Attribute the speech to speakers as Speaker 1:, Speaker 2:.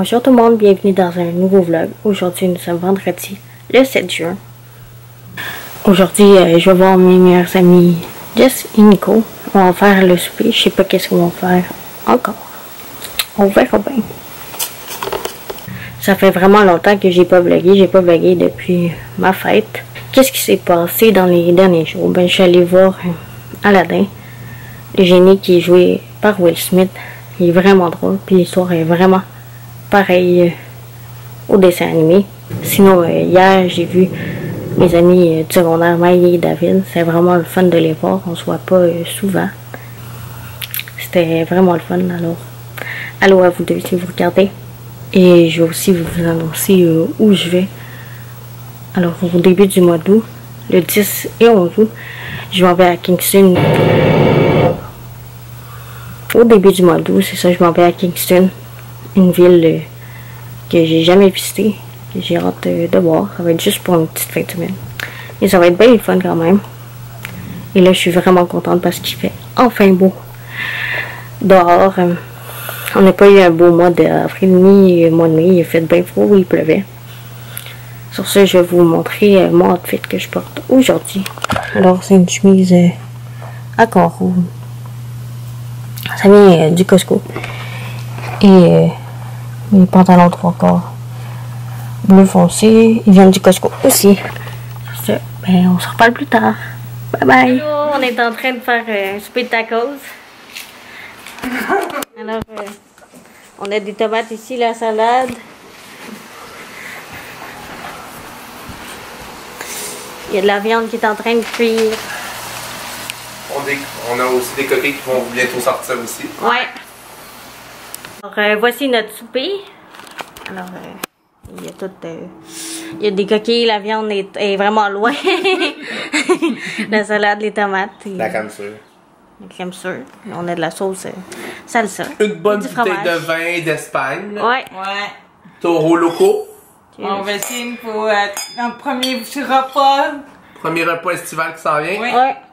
Speaker 1: Bonjour tout le monde, bienvenue dans un nouveau vlog. Aujourd'hui nous sommes vendredi le 7 juin. Aujourd'hui je vais voir mes meilleurs amis Jess et Nico. On va faire le souper, je sais pas qu'est-ce qu'on va faire encore. On verra bien. Ça fait vraiment longtemps que j'ai pas vlogué depuis ma fête. Qu'est-ce qui s'est passé dans les derniers jours? Ben je suis allée voir Aladdin, le génie qui est joué par Will Smith. Il est vraiment drôle, puis l'histoire est vraiment pareille au dessin animé. Sinon, hier, j'ai vu mes amis du secondaire, Maï et David. C'est vraiment le fun de les voir, on se voit pas souvent. C'était vraiment le fun, alors allô à vous deux si vous regardez. Et je vais aussi vous annoncer où je vais. Alors, au début du mois d'août, le 10 et 11 août, je m'en vais à Kingston. Au début du mois d'août, c'est ça, je m'en vais à Kingston, une ville que j'ai jamais visitée, que j'ai hâte de voir. Ça va être juste pour une petite fin de semaine. Et ça va être bien le fun quand même. Et là, je suis vraiment contente parce qu'il fait enfin beau dehors. On n'a pas eu un beau mois d'avril ni mois de mai, il a fait bien froid, il pleuvait. Sur ce, je vais vous montrer mon outfit que je porte aujourd'hui. Alors, c'est une chemise à carreaux. Ça vient du Costco. Et mes pantalons 3/4 bleu foncé, ils viennent du Costco aussi. Sur ce, ben, on se reparle plus tard. Bye bye. Hello, on est en train de faire un souper de tacos. Alors, on a des tomates ici, la salade. Il y a de la viande qui est en train de cuire.
Speaker 2: On a aussi des coquilles qui vont bientôt sortir aussi.
Speaker 1: Ouais. Alors, voici notre souper. Alors, il y a tout... il y a des coquilles, la viande est vraiment loin. La salade, les tomates.
Speaker 2: La crème sûre.
Speaker 1: La crème sûre. On a de la sauce salsa.
Speaker 2: Une bonne
Speaker 1: du
Speaker 2: bouteille
Speaker 1: fromage
Speaker 2: de vin d'Espagne.
Speaker 1: Ouais.
Speaker 3: Ouais.
Speaker 2: Taureau locaux.
Speaker 3: On va essayer pour notre premier repas.
Speaker 2: Premier repas estival qui s'en vient.
Speaker 3: Oui.
Speaker 1: Ouais.